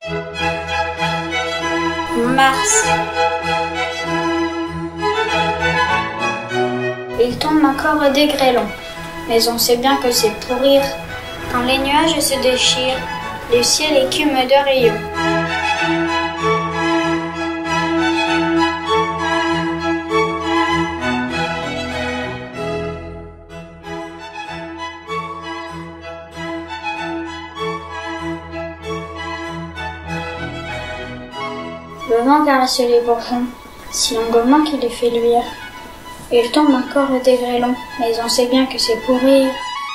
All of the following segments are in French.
Mars. Il tombe encore des grêlons, mais on sait bien que c'est pour rire. Quand les nuages se déchirent, le ciel écume de rayons. Le vent caresse les bourgeons, si longuement qu'il les fait luire. Il tombe encore des grêlons, mais on sait bien que c'est pour rire.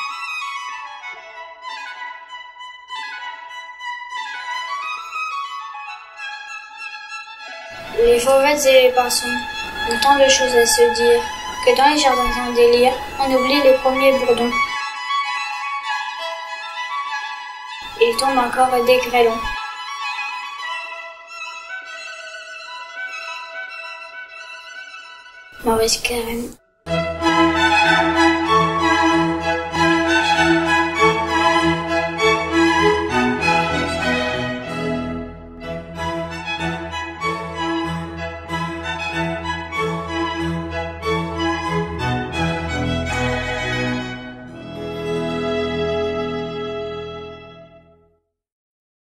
Les fauvettes et les pinsons ont tant de choses à se dire que dans les jardins en délire, on oublie les premiers bourdons. Il tombe encore des grêlons. Maurice Carême.